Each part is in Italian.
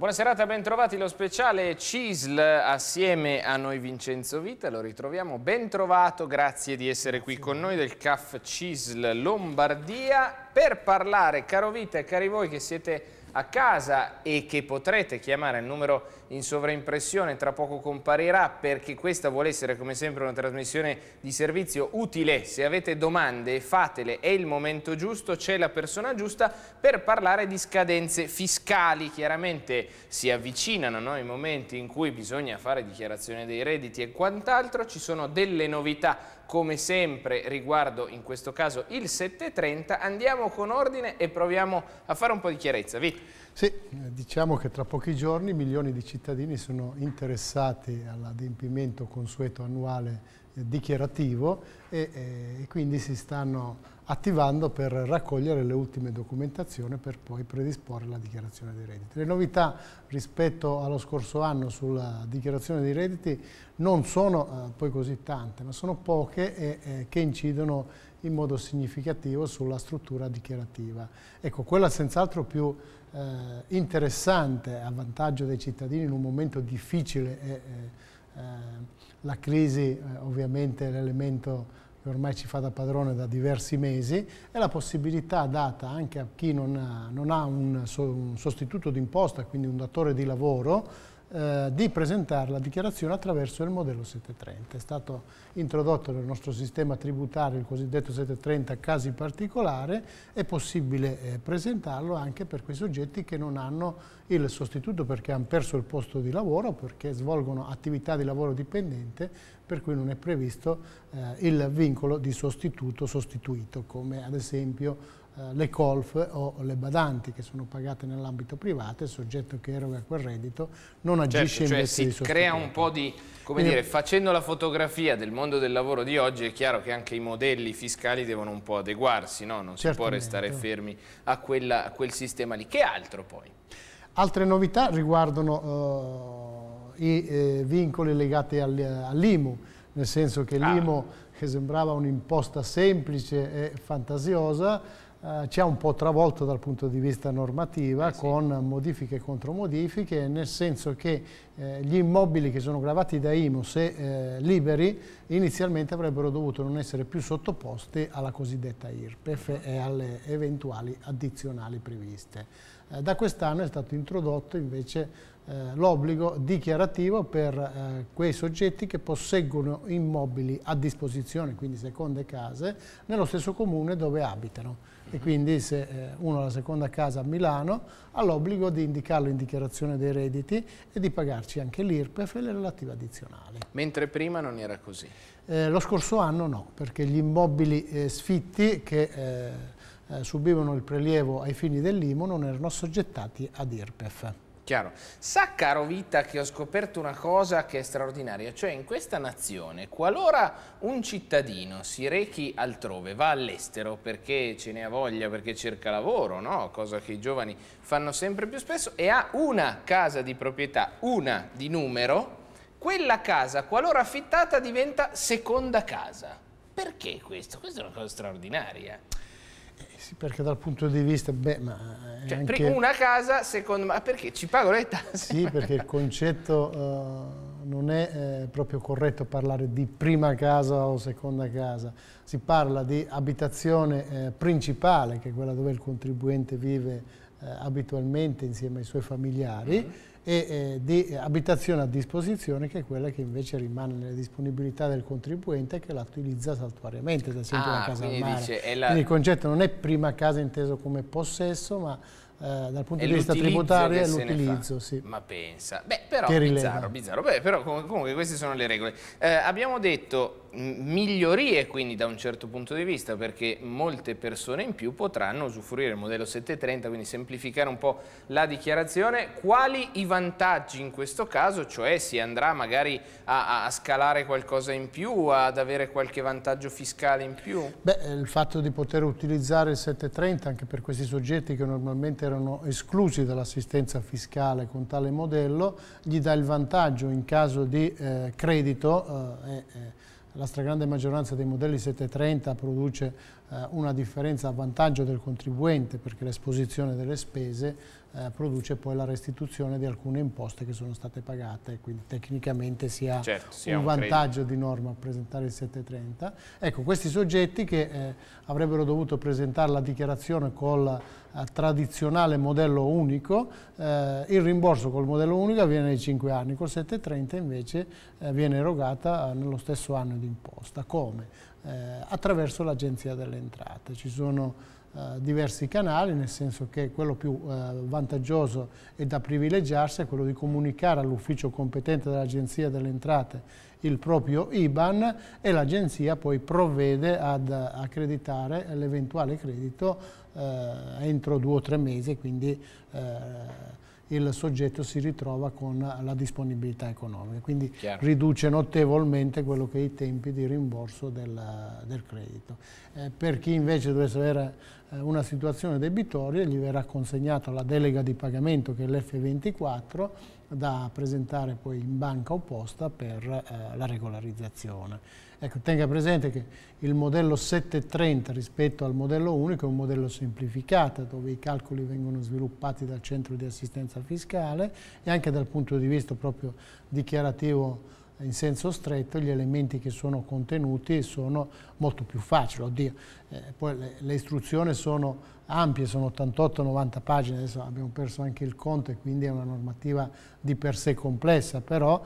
Buona serata, ben trovati lo speciale CISL assieme a noi Vincenzo Vita, lo ritroviamo ben trovato, grazie di essere qui con noi del CAF CISL Lombardia per parlare, caro Vita e cari voi che siete a casa e che potrete chiamare il numero in sovraimpressione, tra poco comparirà, perché questa vuole essere come sempre una trasmissione di servizio utile. Se avete domande fatele, è il momento giusto, c'è la persona giusta per parlare di scadenze fiscali. Chiaramente si avvicinano i momenti in cui bisogna fare dichiarazione dei redditi e quant'altro, ci sono delle novità come sempre riguardo in questo caso il 730, andiamo con ordine e proviamo a fare un po' di chiarezza. Sì, diciamo che tra pochi giorni milioni di cittadini sono interessati all'adempimento consueto annuale dichiarativo e quindi si stanno attivando per raccogliere le ultime documentazioni per poi predisporre la dichiarazione dei redditi. Le novità rispetto allo scorso anno sulla dichiarazione dei redditi non sono poi così tante, ma sono poche che incidono in modo significativo sulla struttura dichiarativa. Ecco, quella senz'altro più interessante a vantaggio dei cittadini in un momento difficile è la crisi, ovviamente l'elemento che ormai ci fa da padrone da diversi mesi, è la possibilità data anche a chi non ha un sostituto d'imposta, quindi un datore di lavoro, di presentare la dichiarazione attraverso il modello 730. È stato introdotto nel nostro sistema tributario il cosiddetto 730 casi particolare, è possibile presentarlo anche per quei soggetti che non hanno il sostituto perché hanno perso il posto di lavoro, perché svolgono attività di lavoro dipendente, per cui non è previsto il vincolo di sostituto sostituito, come ad esempio le colf o le badanti che sono pagate nell'ambito privato, il soggetto che eroga quel reddito non agisce in veste di sostituto. Si crea un po' di, come dire, facendo la fotografia del mondo del lavoro di oggi è chiaro che anche i modelli fiscali devono un po' adeguarsi, no? Non si può restare fermi a quel sistema lì. Che altro poi? Altre novità riguardano i vincoli legati all'IMU, nel senso che l'IMU, che sembrava un'imposta semplice e fantasiosa, ci ha un po' travolto dal punto di vista normativa con modifiche e contromodifiche, nel senso che gli immobili che sono gravati da IMU, se liberi, inizialmente avrebbero dovuto non essere più sottoposti alla cosiddetta IRPEF e alle eventuali addizionali previste. Da quest'anno è stato introdotto invece l'obbligo dichiarativo per quei soggetti che posseggono immobili a disposizione, quindi seconde case, nello stesso comune dove abitano. E quindi se uno ha la seconda casa a Milano ha l'obbligo di indicarlo in dichiarazione dei redditi e di pagarci anche l'IRPEF e le relative addizionali. Mentre prima non era così? Lo scorso anno no, perché gli immobili sfitti che subivano il prelievo ai fini dell'IMU non erano assoggettati ad IRPEF. Chiaro. Sa, caro Vita, che ho scoperto una cosa che è straordinaria, cioè in questa nazione, qualora un cittadino si rechi altrove, va all'estero perché ce ne ha voglia, perché cerca lavoro, no? Cosa che i giovani fanno sempre più spesso, e ha una casa di proprietà, una di numero, quella casa, qualora affittata, diventa seconda casa. Perché questo? Questa è una cosa straordinaria. Sì, perché dal punto di vista, cioè, anche una casa, secondo me, perché ci pago le tasse? Sì, perché il concetto non è proprio corretto parlare di prima casa o seconda casa, si parla di abitazione principale, che è quella dove il contribuente vive abitualmente insieme ai suoi familiari, e di abitazione a disposizione, che è quella che invece rimane nelle disponibilità del contribuente, che la utilizza saltuariamente, ad esempio la casa al mare. Quindi il concetto non è prima casa inteso come possesso, ma dal punto di vista tributario è l'utilizzo. Sì. Ma pensa, però bizzarro. Però comunque queste sono le regole. Abbiamo detto migliorie quindi da un certo punto di vista, perché molte persone in più potranno usufruire del modello 730, quindi semplificare un po' la dichiarazione. Quali i vantaggi in questo caso? Cioè si andrà magari a scalare qualcosa in più, ad avere qualche vantaggio fiscale in più? Il fatto di poter utilizzare il 730 anche per questi soggetti che normalmente erano esclusi dall'assistenza fiscale con tale modello gli dà il vantaggio in caso di credito. La stragrande maggioranza dei modelli 730 produce una differenza a vantaggio del contribuente, perché l'esposizione delle spese produce poi la restituzione di alcune imposte che sono state pagate, quindi tecnicamente si ha un vantaggio di norma a presentare il 730. Ecco, questi soggetti che avrebbero dovuto presentare la dichiarazione col tradizionale modello unico, il rimborso col modello unico avviene nei 5 anni, col 730 invece viene erogata nello stesso anno di imposta. Come? Attraverso l'Agenzia delle Entrate. Ci sono diversi canali, nel senso che quello più vantaggioso e da privilegiarsi è quello di comunicare all'ufficio competente dell'Agenzia delle Entrate il proprio IBAN e l'Agenzia poi provvede ad accreditare l'eventuale credito entro 2 o 3 mesi, quindi il soggetto si ritrova con la disponibilità economica, quindi riduce notevolmente quello che è i tempi di rimborso del credito. Per chi invece dovesse avere una situazione debitoria gli verrà consegnata la delega di pagamento, che è l'F24, da presentare poi in banca o posta per la regolarizzazione. Ecco, tenga presente che il modello 730 rispetto al modello unico è un modello semplificato, dove i calcoli vengono sviluppati dal centro di assistenza fiscale e anche dal punto di vista proprio dichiarativo in senso stretto gli elementi che sono contenuti sono molto più facili. Oddio, poi le istruzioni sono ampie, sono 88-90 pagine, adesso abbiamo perso anche il conto e quindi è una normativa di per sé complessa, però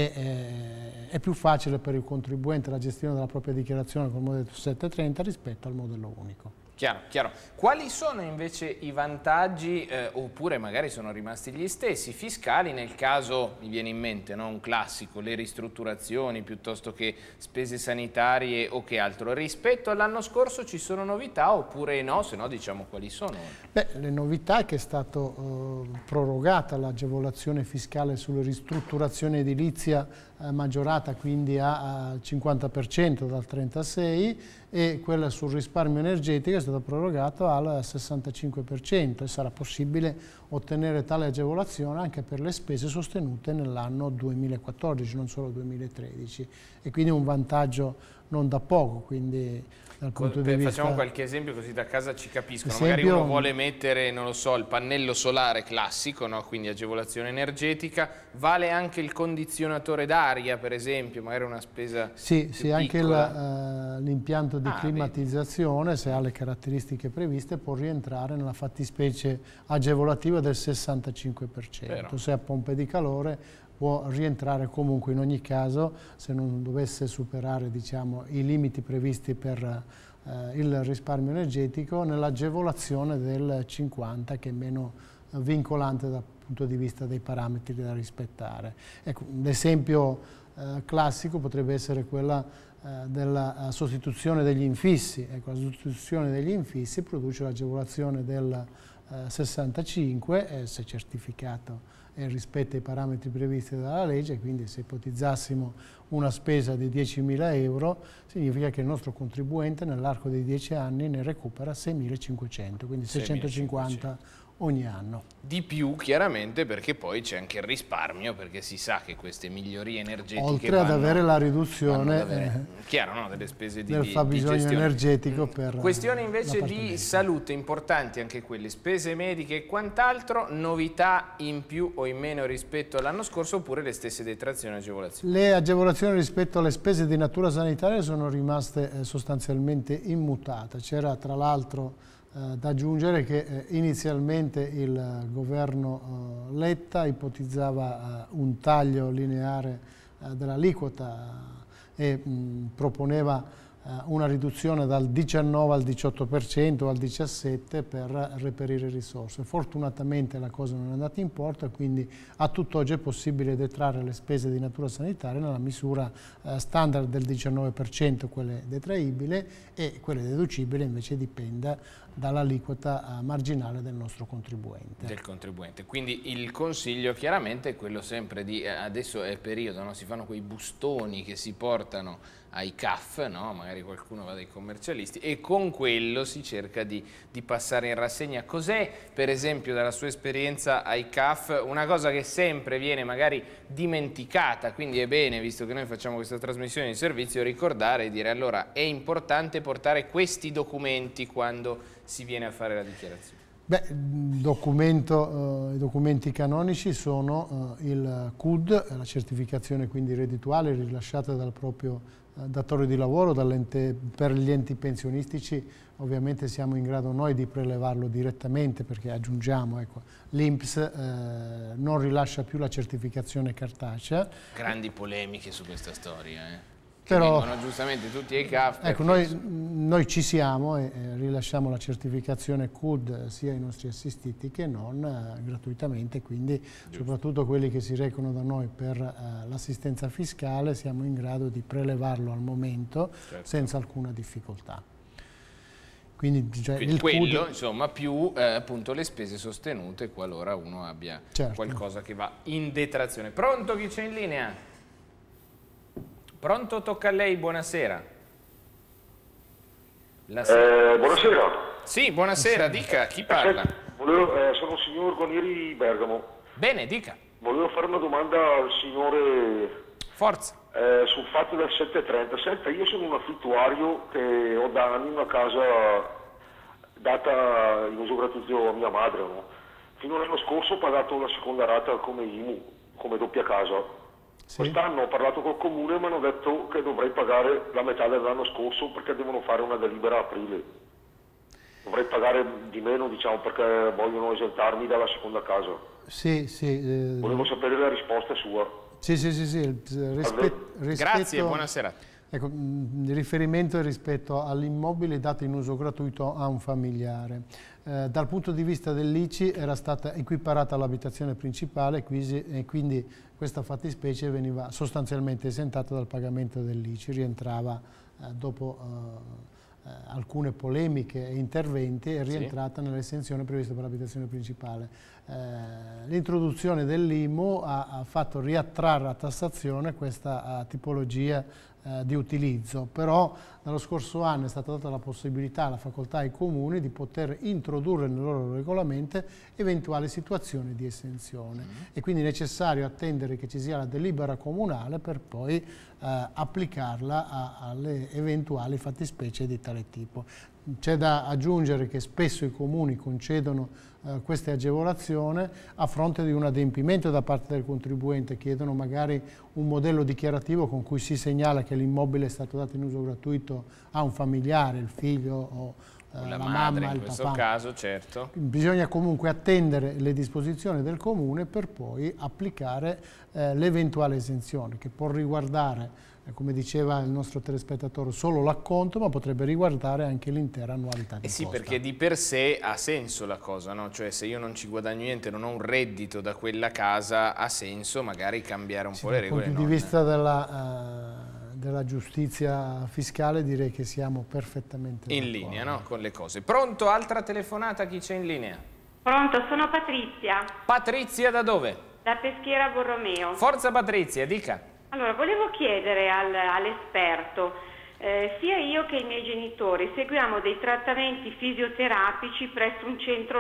è più facile per il contribuente la gestione della propria dichiarazione con il modello 730 rispetto al modello unico. Chiaro, chiaro. Quali sono invece i vantaggi, oppure magari sono rimasti gli stessi, fiscali nel caso, mi viene in mente, no? Un classico, le ristrutturazioni piuttosto che spese sanitarie o che altro. Rispetto all'anno scorso ci sono novità oppure no? Se no diciamo quali sono. Beh, le novità è che è stata prorogata l'agevolazione fiscale sulle ristrutturazioni edilizia maggiorata quindi al 50% dal 36% e quella sul risparmio energetico è stata prorogata al 65% e sarà possibile ottenere tale agevolazione anche per le spese sostenute nell'anno 2014, non solo 2013, e quindi un vantaggio non da poco. Quindi dal punto di vista... Facciamo qualche esempio così da casa ci capiscono. Magari uno vuole mettere, non lo so, il pannello solare classico, no? Quindi agevolazione energetica, vale anche il condizionatore d'aria per esempio, magari una spesa sì, anche piccola. L'impianto di climatizzazione, se ha le caratteristiche previste, può rientrare nella fattispecie agevolativa del 65%. Vero. Se ha pompe di calore può rientrare comunque in ogni caso, se non dovesse superare, diciamo, i limiti previsti per il risparmio energetico, nell'agevolazione del 50%, che è meno vincolante dal punto di vista dei parametri da rispettare. Ecco, un esempio classico potrebbe essere quella della sostituzione degli infissi. Ecco, la sostituzione degli infissi produce l'agevolazione del 65% se certificato e rispetta i parametri previsti dalla legge, quindi se ipotizzassimo una spesa di 10.000 euro significa che il nostro contribuente nell'arco dei 10 anni ne recupera 6.500, quindi 650 ogni anno. Di più chiaramente, perché poi c'è anche il risparmio, perché si sa che queste migliorie energetiche oltre ad avere la riduzione chiaro, no, delle spese del fabbisogno energetico per questioni invece di salute importanti anche quelle, spese mediche e quant'altro, novità in più o in meno rispetto all'anno scorso oppure le stesse detrazioni e agevolazioni? Le agevolazioni rispetto alle spese di natura sanitaria sono rimaste sostanzialmente immutate. C'era tra l'altro da aggiungere che inizialmente il governo Letta ipotizzava un taglio lineare dell'aliquota e proponeva una riduzione dal 19 al 18% o al 17% per reperire risorse. Fortunatamente la cosa non è andata in porto e quindi a tutt'oggi è possibile detrarre le spese di natura sanitaria nella misura standard del 19%, quelle detraibili, e quelle deducibili invece dipende dall'aliquota marginale del nostro contribuente. Del contribuente. Quindi il consiglio chiaramente è quello sempre di, adesso è periodo, no? Si fanno quei bustoni che si portano ai CAF, no? Magari qualcuno va dai commercialisti e con quello si cerca di passare in rassegna. Cos'è per esempio dalla sua esperienza ai CAF una cosa che sempre viene magari dimenticata, quindi è bene, visto che noi facciamo questa trasmissione di servizio, ricordare e dire allora è importante portare questi documenti quando si viene a fare la dichiarazione? Beh, i documenti canonici sono il CUD, la certificazione quindi reddituale rilasciata dal proprio datore di lavoro, per gli enti pensionistici. Ovviamente siamo in grado noi di prelevarlo direttamente, perché aggiungiamo, ecco, l'INPS non rilascia più la certificazione cartacea. Grandi polemiche su questa storia, Però, vengono giustamente tutti ai CAF. Ecco, noi ci siamo e rilasciamo la certificazione CUD sia ai nostri assistiti che non gratuitamente, quindi soprattutto quelli che si recano da noi per l'assistenza fiscale siamo in grado di prelevarlo al momento senza alcuna difficoltà. Quindi il quello, CUD, insomma, più appunto le spese sostenute qualora uno abbia qualcosa che va in detrazione. Pronto, chi c'è in linea? Pronto, tocca a lei, buonasera. Buonasera. Sì, buonasera, dica, chi parla? Sono il signor Guarnieri Bergamo. Bene, dica. Volevo fare una domanda al signore Forza. sul fatto del 730. Senta, io sono un affittuario che ho da anni una casa data in uso gratuito a mia madre, no? Fino all'anno scorso ho pagato la seconda rata come IMU, come doppia casa. Sì. Quest'anno ho parlato col comune e mi hanno detto che dovrei pagare la metà dell'anno scorso perché devono fare una delibera a aprile. Dovrei pagare di meno, diciamo, perché vogliono esentarmi dalla seconda casa. Sì, sì. Volevo sapere la risposta sua. Sì. Grazie, buonasera. Ecco, il riferimento è rispetto all'immobile dato in uso gratuito a un familiare. Dal punto di vista dell'ICI era stata equiparata all'abitazione principale e quindi questa fattispecie veniva sostanzialmente esentata dal pagamento dell'ICI, rientrava dopo alcune polemiche e interventi, è rientrata nell'esenzione prevista per l'abitazione principale. L'introduzione dell'IMU ha fatto riattrarre a tassazione questa tipologia di utilizzo, però dallo scorso anno è stata data la possibilità, la facoltà ai comuni di poter introdurre nel loro regolamento eventuali situazioni di esenzione e quindi è necessario attendere che ci sia la delibera comunale per poi applicarla alle eventuali fattispecie di tale tipo. C'è da aggiungere che spesso i comuni concedono queste agevolazioni a fronte di un adempimento da parte del contribuente, chiedono magari un modello dichiarativo con cui si segnala che l'immobile è stato dato in uso gratuito a un familiare, il figlio o la mamma, madre, il in questo papà. caso, certo. Bisogna comunque attendere le disposizioni del comune per poi applicare l'eventuale esenzione, che può riguardare, come diceva il nostro telespettatore, solo l'acconto, ma potrebbe riguardare anche l'intera annualità di sì, imposta. perché di per sé ha senso la cosa, no? Cioè, se io non ci guadagno niente, non ho un reddito da quella casa, ha senso magari cambiare un po' le regole. Dal punto di vista della giustizia fiscale direi che siamo perfettamente in linea, no? Con le cose. Pronto? Altra telefonata, chi c'è in linea? Pronto, sono Patrizia. Patrizia da dove? Da Peschiera Borromeo. Forza Patrizia, dica. Allora, volevo chiedere all'esperto, sia io che i miei genitori seguiamo dei trattamenti fisioterapici presso un centro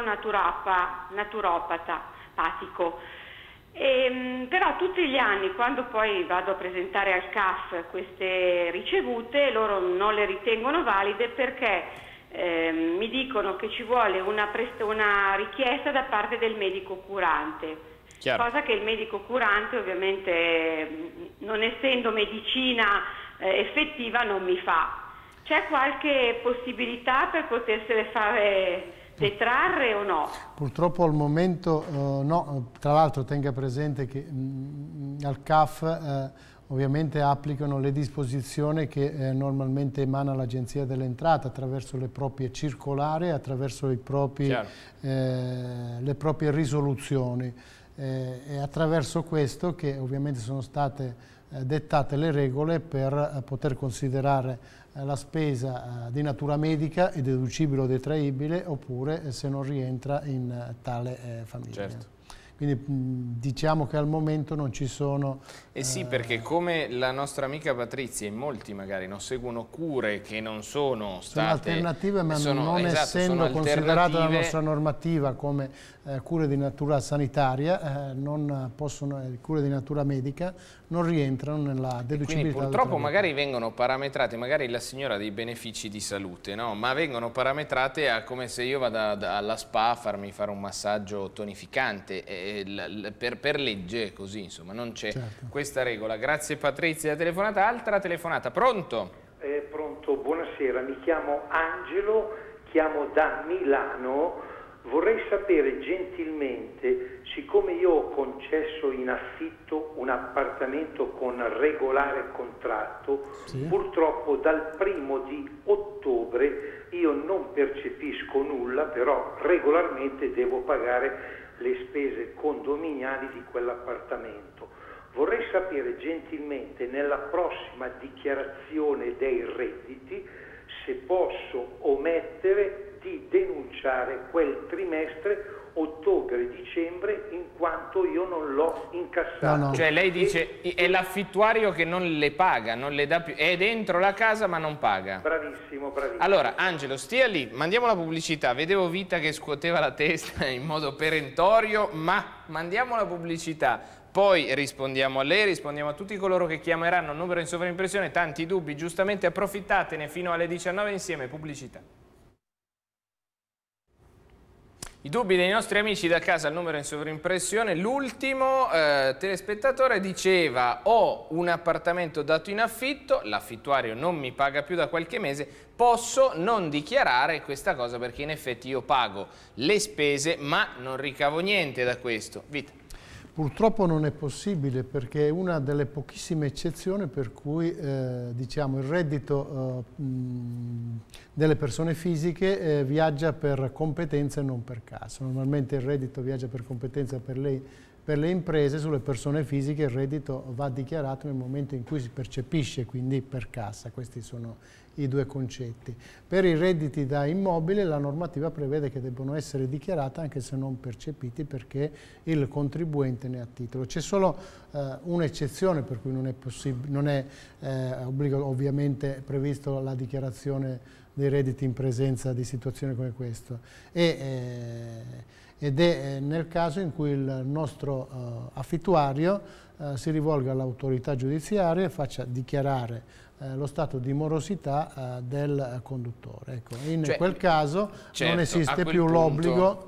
naturopatico. Però tutti gli anni, quando poi vado a presentare al CAF queste ricevute, loro non le ritengono valide perché mi dicono che ci vuole una richiesta da parte del medico curante. Chiaro. Cosa che il medico curante ovviamente, non essendo medicina effettiva, non mi fa. C'è qualche possibilità per potersele fare detrarre o no? Purtroppo al momento no, tra l'altro tenga presente che al CAF ovviamente applicano le disposizioni che normalmente emana l'Agenzia delle Entrate attraverso le proprie circolari, attraverso le proprie risoluzioni. È attraverso questo che ovviamente sono state dettate le regole per poter considerare la spesa di natura medica e deducibile o detraibile oppure se non rientra in tale famiglia. Certo. Quindi diciamo che al momento non ci sono... sì, perché come la nostra amica Patrizia e molti magari non seguono cure che non sono state... Sono alternative, ma non essendo considerata la nostra normativa come cure di natura sanitaria, non possono, cure di natura medica, non rientrano nella deducibilità. Quindi purtroppo magari vengono parametrate, magari la signora ha dei benefici di salute, no? Ma vengono parametrate a come se io vado alla spa a farmi fare un massaggio tonificante, per legge è così, insomma, non c'è questa regola. Grazie Patrizia, telefonata. Altra telefonata, pronto? Pronto, buonasera, mi chiamo Angelo, chiamo da Milano. Vorrei sapere gentilmente, siccome io ho concesso in affitto un appartamento con regolare contratto, purtroppo dal 1° di ottobre io non percepisco nulla, però regolarmente devo pagare le spese condominiali di quell'appartamento. Vorrei sapere gentilmente nella prossima dichiarazione dei redditi se posso omettere di denunciare quel trimestre ottobre-dicembre in quanto io non l'ho incassato. No. Cioè lei dice è l'affittuario che non le paga, non le dà più, è dentro la casa ma non paga. Bravissimo, bravissimo. Allora Angelo, stia lì, mandiamo la pubblicità, vedevo Vita che scuoteva la testa in modo perentorio, ma mandiamo la pubblicità. Poi rispondiamo a lei, rispondiamo a tutti coloro che chiameranno il numero in sovraimpressione, tanti dubbi, giustamente approfittatene fino alle 19 insieme, pubblicità. I dubbi dei nostri amici da casa al numero in sovraimpressione. L'ultimo telespettatore diceva: ho un appartamento dato in affitto, l'affittuario non mi paga più da qualche mese, posso non dichiarare questa cosa perché in effetti io pago le spese ma non ricavo niente da questo. Vita. Purtroppo non è possibile perché è una delle pochissime eccezioni per cui diciamo, il reddito delle persone fisiche viaggia per competenza e non per caso. Normalmente il reddito viaggia per competenza per le imprese, sulle persone fisiche il reddito va dichiarato nel momento in cui si percepisce, quindi per cassa. Questi sono i due concetti. Per i redditi da immobile la normativa prevede che debbano essere dichiarati anche se non percepiti perché il contribuente ne ha titolo. C'è solo un'eccezione per cui non è ovviamente previsto la dichiarazione dei redditi in presenza di situazioni come questo. Ed è nel caso in cui il nostro affittuario si rivolga all'autorità giudiziaria e faccia dichiarare lo stato di morosità del conduttore. Ecco, in quel caso non esiste più l'obbligo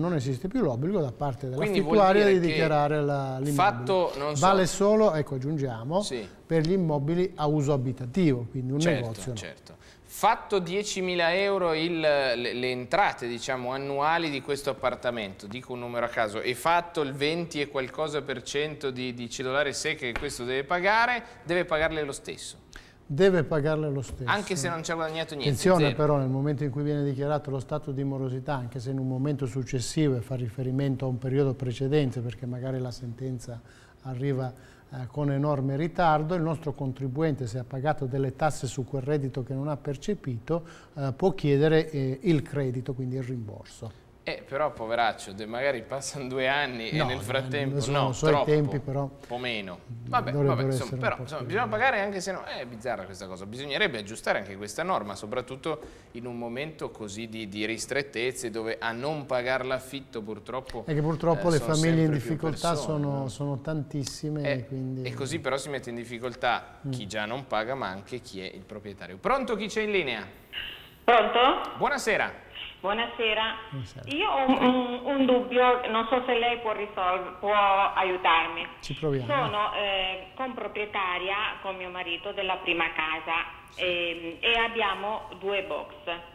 da parte dell'affittuario di dichiarare l'immobile. Vale solo, ecco, aggiungiamo, per gli immobili a uso abitativo, quindi un negozio. Certo. Fatto 10.000 euro le entrate, diciamo, annuali di questo appartamento, dico un numero a caso, e fatto il 20 e qualcosa per cento di cedolare secche che questo deve pagarle lo stesso. Deve pagarle lo stesso. Anche se non ci ha guadagnato niente. Attenzione però, nel momento in cui viene dichiarato lo stato di morosità, anche se in un momento successivo e fa riferimento a un periodo precedente, perché magari la sentenza arriva con enorme ritardo, il nostro contribuente, se ha pagato delle tasse su quel reddito che non ha percepito, può chiedere il credito, quindi il rimborso. Però poveraccio, magari passano 2 anni e nel frattempo tempi però un po' meno. Vabbè, insomma, però bisogna pagare anche se no. È bizzarra questa cosa, bisognerebbe aggiustare anche questa norma, soprattutto in un momento così di ristrettezze dove a non pagare l'affitto purtroppo è che purtroppo le famiglie in difficoltà sono tantissime. E così però si mette in difficoltà chi già non paga ma anche chi è il proprietario. Pronto, chi c'è in linea? Pronto? Buonasera. Buonasera. Io ho un dubbio, non so se lei può aiutarmi. Ci proviamo. Sono comproprietaria con mio marito della prima casa e abbiamo 2 box.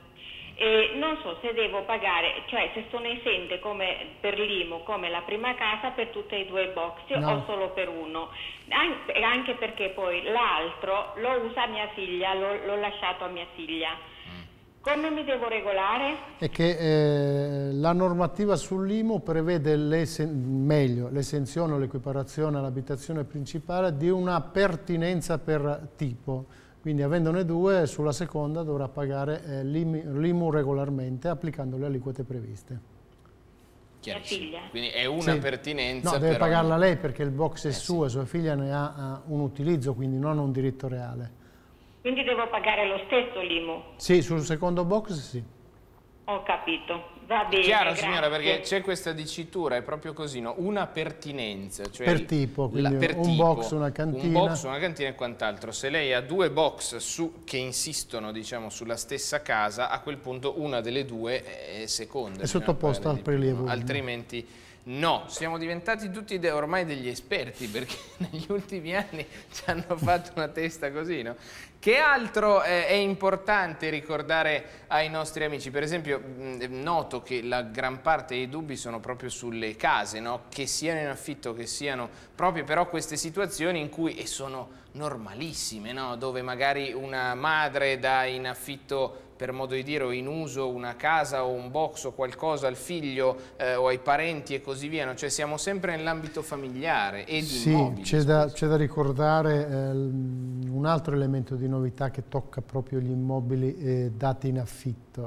E non so se devo pagare, cioè se sono esente come per l'IMU come la prima casa per tutti e 2 box o solo per uno, anche perché poi l'altro lo usa mia figlia, l'ho lasciato a mia figlia. Come mi devo regolare? È che la normativa sull'IMU prevede l'esenzione o l'equiparazione all'abitazione principale di una pertinenza per tipo. Quindi avendone 2, sulla seconda dovrà pagare l'IMU regolarmente applicando le aliquote previste. Chiarissimo. Quindi è una pertinenza. No, deve pagarla lei perché il box è suo e sua figlia ne ha un utilizzo, quindi non un diritto reale. Quindi devo pagare lo stesso l'IMU? Sì, sul secondo box sì. Ho capito, va bene. Chiaro, grazie. signora, perché c'è questa dicitura, è proprio così, no? Una pertinenza, cioè per tipo, quindi per un box, una cantina. Un box, una cantina e quant'altro. Se lei ha due box che insistono, diciamo, sulla stessa casa, a quel punto una delle due è seconda. È sottoposta al prelievo. Altrimenti no, siamo diventati tutti ormai degli esperti, perché negli ultimi anni ci hanno fatto una testa così, no? Che altro è importante ricordare ai nostri amici? Per esempio, noto che la gran parte dei dubbi sono proprio sulle case, no? Che siano in affitto, che siano proprio però queste situazioni in cui, e sono normalissime, no? Dove magari una madre dà in affitto, per modo di dire, o in uso una casa o un box o qualcosa al figlio o ai parenti e così via, no? Cioè siamo sempre nell'ambito familiare e di immobili. Sì, c'è da ricordare un altro elemento di novità che tocca proprio gli immobili dati in affitto.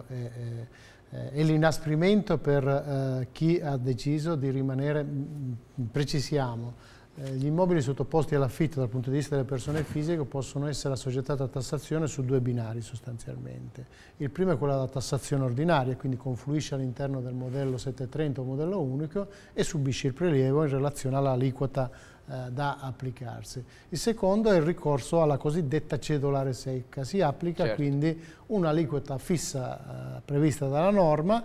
È l'inasprimento per chi ha deciso di rimanere, precisiamo, gli immobili sottoposti all'affitto dal punto di vista delle persone fisiche possono essere assoggettati a tassazione su due binari sostanzialmente. Il primo è quello della tassazione ordinaria, quindi confluisce all'interno del modello 730 o modello unico e subisce il prelievo in relazione all'aliquota da applicarsi. Il secondo è il ricorso alla cosiddetta cedolare secca. Si applica quindi un'aliquota fissa prevista dalla norma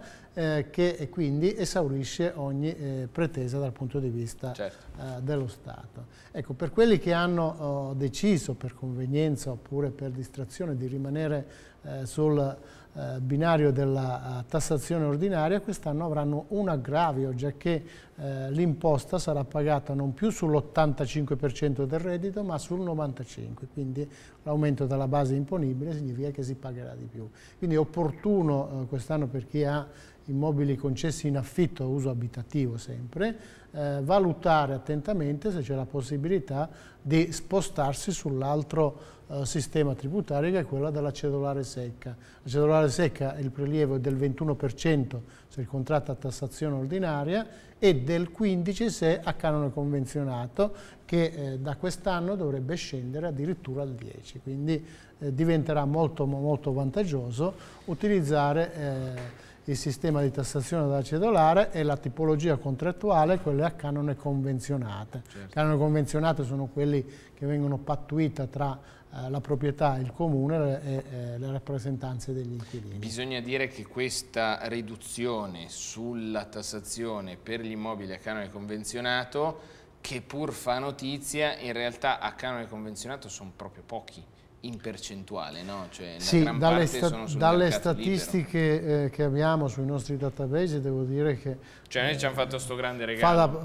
che quindi esaurisce ogni pretesa dal punto di vista dello Stato. Ecco, per quelli che hanno deciso per convenienza oppure per distrazione di rimanere sul binario della tassazione ordinaria, quest'anno avranno un aggravio, giacché l'imposta sarà pagata non più sull'85% del reddito ma sul 95%, quindi l'aumento della base imponibile significa che si pagherà di più. Quindi è opportuno quest'anno, per chi ha immobili concessi in affitto a uso abitativo sempre, valutare attentamente se c'è la possibilità di spostarsi sull'altro sistema tributario, che è quello della cedolare secca. La cedolare secca, il prelievo è del 21% se il contratto a tassazione ordinaria e del 15% se a canone convenzionato, che da quest'anno dovrebbe scendere addirittura al 10%. Quindi diventerà molto vantaggioso utilizzare il sistema di tassazione della cedolare e la tipologia contrattuale, quelle a canone convenzionate. Canone convenzionate sono quelli che vengono pattuiti tra la proprietà, il comune e le rappresentanze degli inquilini. Bisogna dire che questa riduzione sulla tassazione per gli immobili a canone convenzionato, che pur fa notizia, in realtà a canone convenzionato sono proprio pochi in percentuale, no? Cioè, sì, dalle statistiche che abbiamo sui nostri database devo dire che... Cioè noi ci hanno fatto sto grande regalo.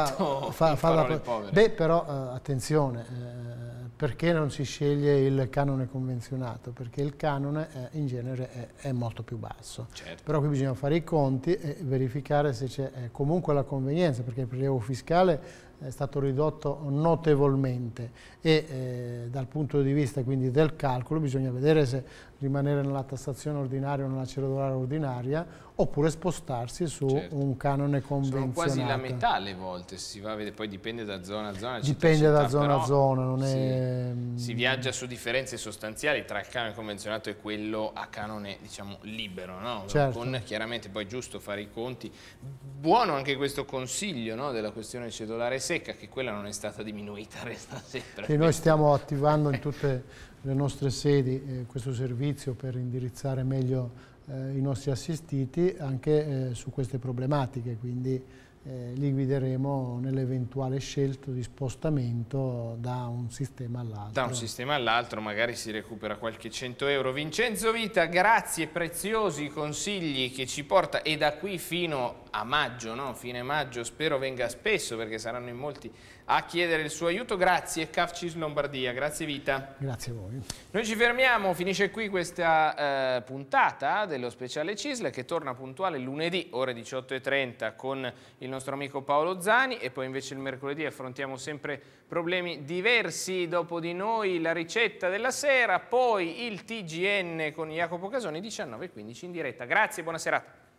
Beh, però attenzione, perché non si sceglie il canone convenzionato? Perché il canone in genere è molto più basso. Però qui bisogna fare i conti e verificare se c'è comunque la convenienza, perché il prelievo fiscale è stato ridotto notevolmente e dal punto di vista quindi del calcolo bisogna vedere se rimanere nella tassazione ordinaria o nella cedolare ordinaria oppure spostarsi su un canone convenzionato. Sono quasi la metà alle volte, si va a vedere, poi dipende da zona a zona. Dipende da zona a zona. Non è... Si viaggia su differenze sostanziali tra il canone convenzionato e quello a canone, diciamo, libero, no? Con chiaramente poi giusto fare i conti. Buono anche questo consiglio, no, della questione cedolare secca, che quella non è stata diminuita, resta sempre. Sì, noi stiamo attivando in tutte le nostre sedi questo servizio per indirizzare meglio i nostri assistiti anche su queste problematiche, quindi li guideremo nell'eventuale scelta di spostamento da un sistema all'altro. Da un sistema all'altro magari si recupera qualche 100 euro. Vincenzo Vita, grazie, preziosi consigli che ci porta, e da qui fino a maggio, no? Fine maggio, spero venga spesso perché saranno in molti a chiedere il suo aiuto. Grazie CAF CISL Lombardia, grazie Vita. Grazie a voi. Noi ci fermiamo, finisce qui questa puntata dello speciale CISL, che torna puntuale lunedì ore 18:30 con il nostro amico Paolo Zani, e poi invece il mercoledì affrontiamo sempre problemi diversi. Dopo di noi la ricetta della sera, poi il TGN con Jacopo Casoni 19:15 in diretta. Grazie, buona serata.